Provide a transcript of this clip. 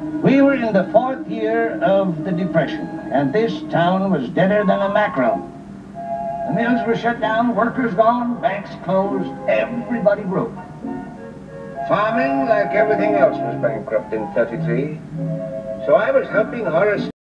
We were in the 4th year of the Depression, and this town was deader than a mackerel. The mills were shut down, workers gone, banks closed, everybody broke. Farming, like everything else, was bankrupt in '33. So I was helping Horace